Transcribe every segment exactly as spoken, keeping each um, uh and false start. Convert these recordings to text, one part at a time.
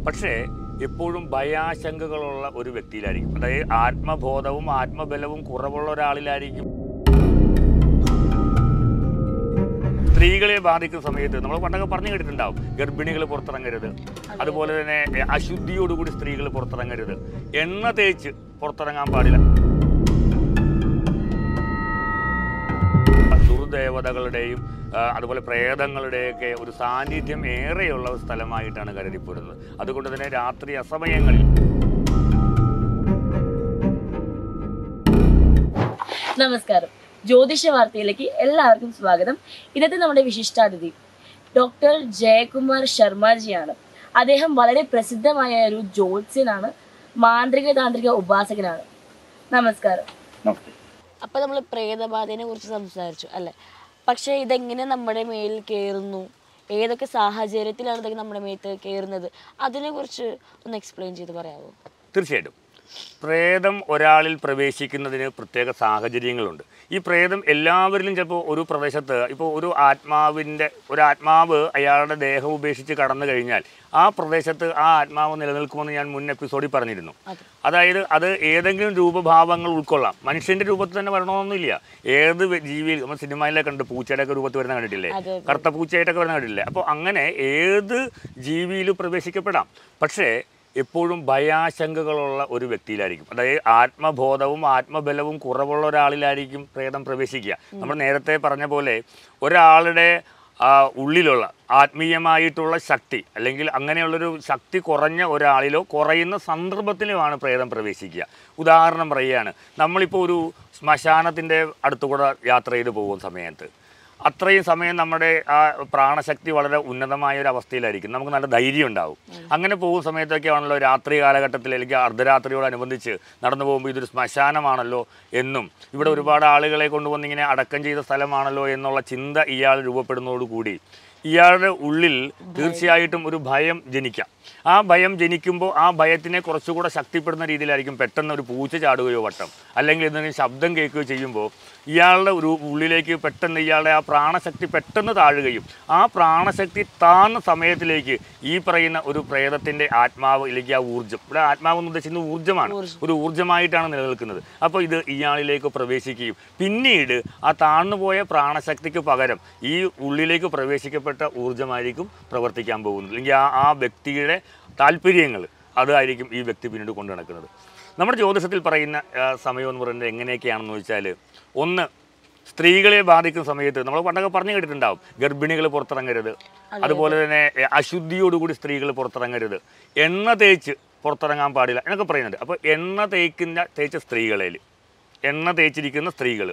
പക്ഷേ എപ്പോഴും ഭയാശങ്കകളുള്ള ഒരു വ്യക്തിയിലായിരിക്കും. അതായത് ആത്മബോധവും ആത്മബലവും കുറവുള്ള ഒരാളിലായിരിക്കും. സ്ത്രീകളെ ബാധിക്കുന്ന സമയത്ത് നമ്മൾ പണ്ടൊക്കെ പറഞ്ഞു കേട്ടിട്ടുണ്ടാവും, ഗർഭിണികൾ പുറത്തിറങ്ങരുത്, അതുപോലെ തന്നെ അശുദ്ധിയോടുകൂടി സ്ത്രീകൾ പുറത്തിറങ്ങരുത്, എണ്ണ തേച്ച് പുറത്തിറങ്ങാൻ പാടില്ല, ദുർദേവതകളുടെയും അതുപോലെ പ്രേതങ്ങളുടെയൊക്കെ ഒരു സാന്നിധ്യം ഏറെയുള്ള ഒരു സ്ഥലമായിട്ടാണ് കരുതിപ്പോരുന്നത്. അതുകൊണ്ട് തന്നെ രാത്രി അസമയങ്ങളിൽ. നമസ്കാരം, ജ്യോതിഷ വാർത്തയിലേക്ക് എല്ലാവർക്കും സ്വാഗതം. ഇന്നത്തെ നമ്മുടെ വിശിഷ്ടാതിഥി ഡോക്ടർ ജയകുമാർ ശർമ്മജിയാണ്. അദ്ദേഹം വളരെ പ്രസിദ്ധമായ ഒരു ജ്യോത്സ്യനാണ്, മാന്ത്രിക താന്ത്രിക ഉപാസകനാണ്. നമസ്കാരം. അപ്പൊ നമ്മൾ പ്രേതബാധയെ കുറിച്ച് സംസാരിച്ചു അല്ലെ, പക്ഷെ ഇതെങ്ങനെ നമ്മുടെ മേൽ കയറുന്നു, ഏതൊക്കെ സാഹചര്യത്തിലാണ് ഇതൊക്കെ നമ്മുടെ മേത്ത് കയറുന്നത്, അതിനെ കുറിച്ച് ഒന്ന് എക്സ്പ്ലെയിൻ ചെയ്ത് പറയാമോ? തീർച്ചയായിട്ടും. പ്രേതം ഒരാളിൽ പ്രവേശിക്കുന്നതിന് പ്രത്യേക സാഹചര്യങ്ങളുണ്ട്. ഈ പ്രേതം എല്ലാവരിലും ചിലപ്പോൾ ഒരു പ്രദേശത്ത്, ഇപ്പോൾ ഒരു ആത്മാവിൻ്റെ ഒരു ആത്മാവ് അയാളുടെ ദേഹം ഉപേക്ഷിച്ച് കടന്നു കഴിഞ്ഞാൽ ആ പ്രദേശത്ത് ആ ആത്മാവ് നിലനിൽക്കുമെന്ന് ഞാൻ മുൻ എപ്പിസോഡിൽ പറഞ്ഞിരുന്നു. അതായത് അത് ഏതെങ്കിലും രൂപഭാവങ്ങൾ ഉൾക്കൊള്ളാം. മനുഷ്യൻ്റെ രൂപത്തിൽ തന്നെ വരണമെന്നൊന്നുമില്ല. ഏത് ജീവിയിൽ, നമ്മൾ സിനിമയിലൊക്കെ കണ്ട് പൂച്ചയുടെയൊക്കെ രൂപത്തിൽ വരുന്ന കണ്ടിട്ടില്ലേ, കറുത്ത പൂച്ചയായിട്ടൊക്കെ വരുന്ന കണ്ടിട്ടില്ലേ. അപ്പോൾ അങ്ങനെ ഏത് ജീവിയിലും പ്രവേശിക്കപ്പെടാം. പക്ഷേ എപ്പോഴും ഭയാശങ്കകളുള്ള ഒരു വ്യക്തിയിലായിരിക്കും. അതായത് ആത്മബോധവും ആത്മബലവും കുറവുള്ള ഒരാളിലായിരിക്കും പ്രേതം പ്രവേശിക്കുക. നമ്മൾ നേരത്തെ പറഞ്ഞ പോലെ ഒരാളുടെ ഉള്ളിലുള്ള ആത്മീയമായിട്ടുള്ള ശക്തി, അല്ലെങ്കിൽ അങ്ങനെയുള്ളൊരു ശക്തി കുറഞ്ഞ ഒരാളിലോ കുറയുന്ന സന്ദർഭത്തിലുമാണ് പ്രേതം പ്രവേശിക്കുക. ഉദാഹരണം പറയുകയാണ്, നമ്മളിപ്പോൾ ഒരു ശ്മശാനത്തിൻ്റെ അടുത്തുകൂടെ യാത്ര ചെയ്ത് പോകുന്ന സമയത്ത് അത്രയും സമയം നമ്മുടെ ആ പ്രാണശക്തി വളരെ ഉന്നതമായ ഒരു അവസ്ഥയിലായിരിക്കും. നമുക്ക് നല്ല ധൈര്യം ഉണ്ടാവും. അങ്ങനെ പോകുന്ന സമയത്തൊക്കെയാണല്ലോ രാത്രി കാലഘട്ടത്തിൽ അല്ലെങ്കിൽ അർദ്ധരാത്രിയോടനുബന്ധിച്ച് നടന്നു പോകുമ്പോൾ ഇതൊരു ശ്മശാനമാണല്ലോ എന്നും ഇവിടെ ഒരുപാട് ആളുകളെ കൊണ്ടുവന്ന് ഇങ്ങനെ അടക്കം ചെയ്ത സ്ഥലമാണല്ലോ എന്നുള്ള ചിന്ത ഇയാൾ രൂപപ്പെടുന്നതോടുകൂടി ഇയാളുടെ ഉള്ളിൽ തീർച്ചയായിട്ടും ഒരു ഭയം ജനിക്കാം. ആ ഭയം ജനിക്കുമ്പോൾ ആ ഭയത്തിനെ കുറച്ചുകൂടെ ശക്തിപ്പെടുന്ന രീതിയിലായിരിക്കും പെട്ടെന്ന് ഒരു പൂച്ച ചാടുകയോ വട്ടം അല്ലെങ്കിൽ എന്തെങ്കിലും ശബ്ദം കേൾക്കുകയോ ചെയ്യുമ്പോൾ ഇയാളുടെ ഒരു ഉള്ളിലേക്ക് പെട്ടെന്ന് ഇയാളുടെ ആ പ്രാണശക്തി പെട്ടെന്ന് താഴുകയും ആ പ്രാണശക്തി താഴ്ന്ന സമയത്തിലേക്ക് ഈ പറയുന്ന ഒരു പ്രേതത്തിൻ്റെ ആത്മാവ് അല്ലെങ്കിൽ ആ ഊർജ്ജം, ഇവിടെ ആത്മാവ് എന്ന് ഉദ്ദേശിക്കുന്നത് ഊർജ്ജമാണ്, ഒരു ഊർജ്ജമായിട്ടാണ് നിലനിൽക്കുന്നത്. അപ്പോൾ ഇത് ഇയാളിലേക്ക് പ്രവേശിക്കുകയും പിന്നീട് ആ താഴ്ന്നുപോയ പ്രാണശക്തിക്ക് പകരം ഈ ഉള്ളിലേക്ക് പ്രവേശിക്കപ്പെട്ട ഊർജ്ജമായിരിക്കും പ്രവർത്തിക്കാൻ പോകുന്നത്. അല്ലെങ്കിൽ ആ ആ വ്യക്തിയുടെ താല്പര്യങ്ങൾ അതായിരിക്കും ഈ വ്യക്തി പിന്നീട് കൊണ്ടു നടക്കുന്നത്. നമ്മുടെ ജ്യോതിഷത്തിൽ പറയുന്ന സമയം എന്ന് പറയുന്നത് എങ്ങനെയൊക്കെയാണെന്ന് വെച്ചാൽ, ഒന്ന് സ്ത്രീകളെ ബാധിക്കുന്ന സമയത്ത് നമ്മൾ പണ്ടൊക്കെ പറഞ്ഞു കേട്ടിട്ടുണ്ടാവും, ഗർഭിണികൾ പുറത്തിറങ്ങരുത്, അതുപോലെ തന്നെ അശുദ്ധിയോടുകൂടി സ്ത്രീകൾ പുറത്തിറങ്ങരുത്, എണ്ണ തേച്ച് പുറത്തിറങ്ങാൻ പാടില്ല എന്നൊക്കെ പറയുന്നുണ്ട്. അപ്പോൾ എണ്ണ തേക്കുന്ന തേച്ച സ്ത്രീകളിൽ എണ്ണ തേച്ചിരിക്കുന്ന സ്ത്രീകൾ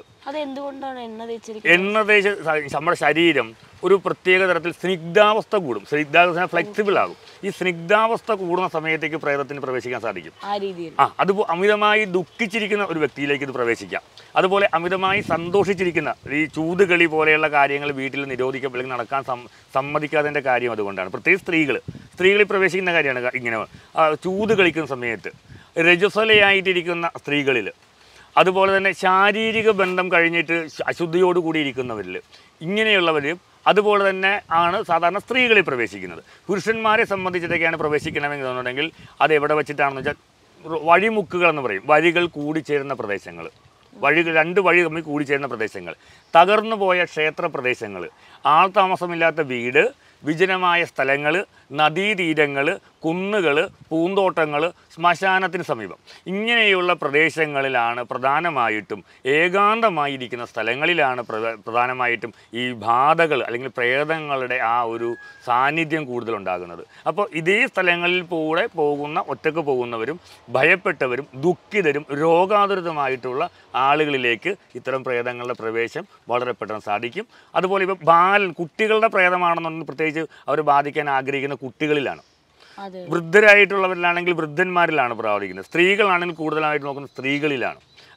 എണ്ണ തേച്ച് നമ്മുടെ ശരീരം ഒരു പ്രത്യേക തരത്തിൽ സ്നിഗ്ധാവസ്ഥ കൂടും. സ്നിഗ്ധാവസ്ഥ ഫ്ലെക്സിബിൾ ആകും. ഈ സ്നിഗ്ധാവസ്ഥ കൂടുന്ന സമയത്തേക്ക് പ്രേതത്തിന് പ്രവേശിക്കാൻ സാധിക്കും. ആ അതുപോലെ അമിതമായി ദുഃഖിച്ചിരിക്കുന്ന ഒരു വ്യക്തിയിലേക്ക് ഇത് പ്രവേശിക്കാം. അതുപോലെ അമിതമായി സന്തോഷിച്ചിരിക്കുന്ന ഈ ചൂതുകളി പോലെയുള്ള കാര്യങ്ങൾ വീട്ടിൽ നിരോധിക്കപ്പെടുക നടക്കാൻ സമ്മതിക്കാത്തതിൻ്റെ കാര്യം അതുകൊണ്ടാണ്. പ്രത്യേകിച്ച് സ്ത്രീകൾ സ്ത്രീകളിൽ പ്രവേശിക്കുന്ന കാര്യമാണ് ഇങ്ങനെ ചൂത് കളിക്കുന്ന സമയത്ത്. രജസ്വലയായിട്ടിരിക്കുന്ന സ്ത്രീകളിൽ, അതുപോലെ തന്നെ ശാരീരിക ബന്ധം കഴിഞ്ഞിട്ട് അശുദ്ധിയോടുകൂടി ഇരിക്കുന്നവരിൽ, ഇങ്ങനെയുള്ളവർ അതുപോലെ തന്നെ ആണ് സാധാരണ സ്ത്രീകളിൽ പ്രവേശിക്കുന്നത്. പുരുഷന്മാരെ സംബന്ധിച്ചിട്ടൊക്കെയാണ് പ്രവേശിക്കണമെന്നുണ്ടെങ്കിൽ അത് എവിടെ വെച്ചിട്ടാണെന്ന് വെച്ചാൽ വഴിമുക്കുകൾ എന്ന് പറയും, വഴികൾ കൂടിച്ചേരുന്ന പ്രദേശങ്ങൾ, വഴികൾ രണ്ട് വഴി തമ്മിൽ കൂടിച്ചേരുന്ന പ്രദേശങ്ങൾ, തകർന്നു പോയ ക്ഷേത്ര പ്രദേശങ്ങൾ, ആൾതാമസമില്ലാത്ത വീട്, വിജനമായ സ്ഥലങ്ങൾ, നദീതീരങ്ങൾ, കുന്നുകൾ, പൂന്തോട്ടങ്ങൾ, ശ്മശാനത്തിന് സമീപം, ഇങ്ങനെയുള്ള പ്രദേശങ്ങളിലാണ് പ്രധാനമായിട്ടും, ഏകാന്തമായിരിക്കുന്ന സ്ഥലങ്ങളിലാണ് പ്രധാനമായിട്ടും ഈ ബാധകൾ അല്ലെങ്കിൽ പ്രേതങ്ങളുടെ ആ ഒരു സാന്നിധ്യം കൂടുതലുണ്ടാകുന്നത്. അപ്പോൾ ഇതേ സ്ഥലങ്ങളിൽ കൂടെ പോകുന്ന ഒറ്റക്ക് പോകുന്നവരും ഭയപ്പെട്ടവരും ദുഃഖിതരും രോഗാതുരതുമായിട്ടുള്ള ആളുകളിലേക്ക് ഇത്തരം പ്രേതങ്ങളുടെ പ്രവേശം വളരെ പെട്ടെന്ന് സാധിക്കും. അതുപോലെ ഇപ്പോൾ ബാലൻ കുട്ടികളുടെ പ്രേതമാണെന്നുണ്ടെങ്കിൽ പ്രത്യേകിച്ച് അവർ ബാധിക്കാൻ ആഗ്രഹിക്കുന്ന കുട്ടികളിലാണ്. വൃദ്ധരായിട്ടുള്ളവരിലാണെങ്കിൽ വൃദ്ധന്മാരിലാണ് പ്രാപിക്കുന്നത്. സ്ത്രീകളാണെങ്കിൽ കൂടുതലായിട്ട് നോക്കുന്നത് സ്ത്രീകളിലാണ്.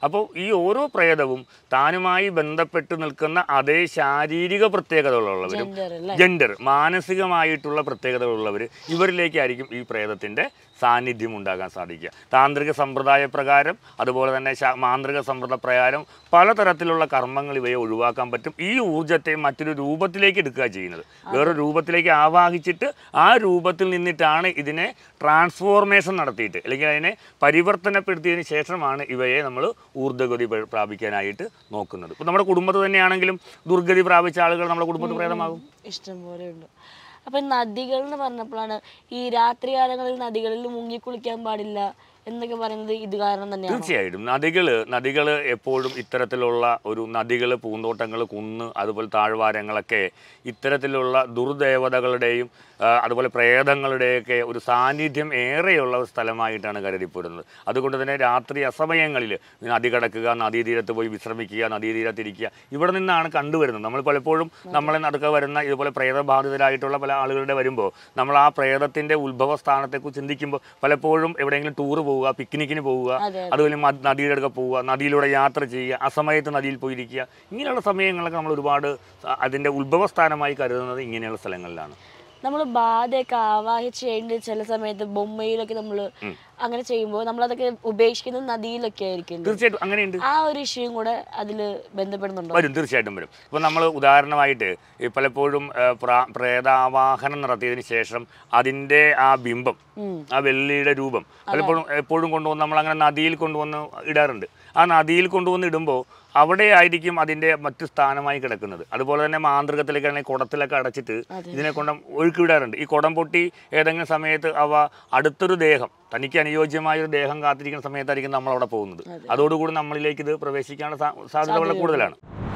അപ്പോൾ ഈ ഓരോ പ്രേതവും താനുമായി ബന്ധപ്പെട്ട് നിൽക്കുന്ന അതേ ശാരീരിക പ്രത്യേകതകളുള്ളവരും ജെൻഡർ മാനസികമായിട്ടുള്ള പ്രത്യേകതകളുള്ളവർ ഇവരിലേക്കായിരിക്കും ഈ പ്രേതത്തിൻ്റെ സാന്നിധ്യം ഉണ്ടാകാൻ സാധിക്കുക. താന്ത്രിക സമ്പ്രദായ പ്രകാരം അതുപോലെ തന്നെ മാന്ത്രിക സമ്പ്രദായ പ്രകാരം പലതരത്തിലുള്ള കർമ്മങ്ങൾ ഇവയെ ഒഴിവാക്കാൻ പറ്റും. ഈ ഊർജ്ജത്തെ മറ്റൊരു രൂപത്തിലേക്ക് എടുക്കുക ചെയ്യുന്നത്, വേറൊരു രൂപത്തിലേക്ക് ആവാഹിച്ചിട്ട് ആ രൂപത്തിൽ നിന്നിട്ടാണ് ഇതിനെ ട്രാൻസ്ഫോർമേഷൻ നടത്തിയിട്ട് അല്ലെങ്കിൽ അതിനെ പരിവർത്തനപ്പെടുത്തിയതിന് ശേഷമാണ് ഇവയെ നമ്മൾ ഊർജ്ജഗതി പ്രാപിക്കാനായിട്ട് നോക്കുന്നത്. ഇപ്പോൾ നമ്മുടെ കുടുംബത്തിൽ തന്നെയാണെങ്കിലും ദുർഗതി പ്രാപിച്ച ആളുകൾ നമ്മുടെ കുടുംബത്തിൽ പ്രേതമാകും. ഇഷ്ടംപോലെ ഉണ്ട്. അപ്പൊ നദികൾ എന്ന് പറഞ്ഞപ്പോഴാണ് ഈ രാത്രികാലങ്ങളിൽ നദികളിൽ മുങ്ങി കുളിക്കാൻ പാടില്ല എന്നൊക്കെ പറയുന്നത് ഇത് കാരണം തന്നെയാണ്. തീർച്ചയായിട്ടും നദികൾ നദികൾ എപ്പോഴും ഇത്തരത്തിലുള്ള ഒരു നദികൾ, പൂന്തോട്ടങ്ങൾ, കുന്ന്, അതുപോലെ താഴ്വാരങ്ങളൊക്കെ ഇത്തരത്തിലുള്ള ദുർദേവതകളുടെയും അതുപോലെ പ്രേതങ്ങളുടെയൊക്കെ ഒരു സാന്നിധ്യം ഏറെയുള്ള ഒരു സ്ഥലമായിട്ടാണ് കരുതിപ്പോരുന്നത്. അതുകൊണ്ട് തന്നെ രാത്രി അസമയങ്ങളിൽ നദി കടക്കുക, നദീതീരത്ത് പോയി വിശ്രമിക്കുക, നദീതീരത്തിരിക്കുക ഇവിടെ നിന്നാണ് കണ്ടുവരുന്നത്. നമ്മൾ പലപ്പോഴും നമ്മളെ നടുക്ക വരുന്ന ഇതുപോലെ പ്രേതബാധിതരായിട്ടുള്ള പല ആളുകളുടെ വരുമ്പോൾ നമ്മൾ ആ പ്രേതത്തിൻ്റെ ഉത്ഭവ സ്ഥാനത്തെക്കുറിച്ച് ചിന്തിക്കുമ്പോൾ പലപ്പോഴും എവിടെയെങ്കിലും ടൂർ പോവുക, പിക്നിക്കിന് പോവുക, അതുപോലെ നദിയുടെ അടുക്ക പോവുക, നദിയിലൂടെ യാത്ര ചെയ്യുക, ആ സമയത്ത് നദിയിൽ പോയിരിക്കുക, ഇങ്ങനെയുള്ള സമയങ്ങളൊക്കെ നമ്മൾ ഒരുപാട് അതിൻ്റെ ഉത്ഭവസ്ഥാനമായി കരുതുന്നത് ഇങ്ങനെയുള്ള സ്ഥലങ്ങളിലാണ്. നമ്മൾ ബാധയൊക്കെ ആവാഹിച്ച് ചെയ്യേണ്ട ചില സമയത്ത് ബൊമ്മയിലൊക്കെ നമ്മൾ അങ്ങനെ ചെയ്യുമ്പോൾ നമ്മളതൊക്കെ ഉപേക്ഷിക്കുന്നത് നദിയിലൊക്കെ ആയിരിക്കും. തീർച്ചയായിട്ടും അങ്ങനെയുണ്ട്. ആ ഒരു ഇഷ്യൂയും കൂടെ അതിൽ ബന്ധപ്പെടുന്നുണ്ടോ? വരും, തീർച്ചയായിട്ടും വരും. ഇപ്പോൾ നമ്മൾ ഉദാഹരണമായിട്ട് പലപ്പോഴും പ്രേതാവാഹനം നടത്തിയതിന് ശേഷം അതിൻ്റെ ആ ബിംബം, ആ വെള്ളിയുടെ രൂപം പലപ്പോഴും എപ്പോഴും കൊണ്ടുവന്ന് നമ്മൾ അങ്ങനെ നദിയിൽ കൊണ്ടുവന്ന് ഇടാറുണ്ട്. ആ നദിയിൽ കൊണ്ടുവന്ന് ഇടുമ്പോൾ അവിടെ ആയിരിക്കും അതിൻ്റെ മറ്റു സ്ഥാനമായി കിടക്കുന്നത്. അതുപോലെ തന്നെ മാന്ത്രികത്തിലേക്ക് ആണെങ്കിൽ കുടത്തിലൊക്കെ അടച്ചിട്ട് ഇതിനെ കൊണ്ട് ഒഴുക്കി വിടാറുണ്ട്. ഈ കുടം പൊട്ടി ഏതെങ്കിലും സമയത്ത് അവ അടുത്തൊരു ദേഹം, തനിക്ക് അനുയോജ്യമായ ഒരു ദേഹം കാത്തിരിക്കുന്ന സമയത്തായിരിക്കും നമ്മൾ അവിടെ പോകുന്നത്. അതോടുകൂടി നമ്മളിലേക്ക് ഇത് പ്രവേശിക്കാനുള്ള സാധ്യത വളരെ കൂടുതലാണ്.